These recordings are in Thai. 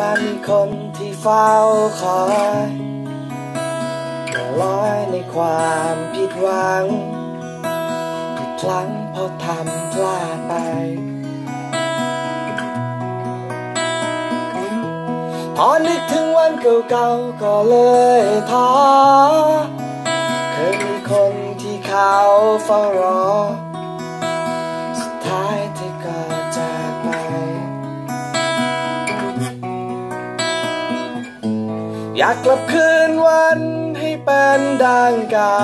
มีคนที่เฝ้าคอยลอยในความผิดหวังทุกครั้งพอทำพลาดไปพอนึกถึงวันเก่าๆก็เลยท้อเคยมีคนที่เขาเฝ้ารอสุดท้ายเธอก็จากไปอยากกลับคืนวันให้เป็นดังเก่า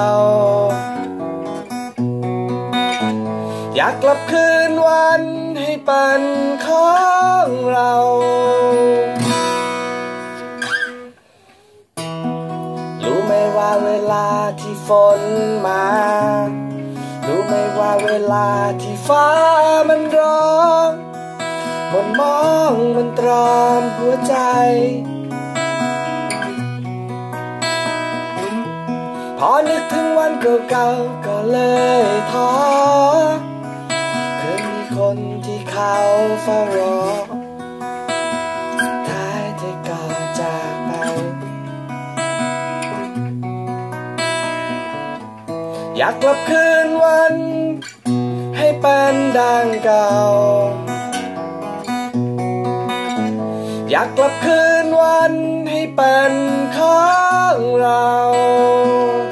อยากกลับคืนวันให้เป็นของเรารู้ไหมว่าเวลาที่ฝนมารู้ไหมว่าเวลาที่ฟ้ามันร้องมันมองมันตรอมหัวใจพอนึกถึงวันเก่าๆก็เลยท้อเคยมีคนที่เขาเฝ้ารอสุดท้ายเธอก็จากไปอยากกลับคืนวันให้เป็นดังเก่าอยากกลับคืนวันให้เป็นของเรา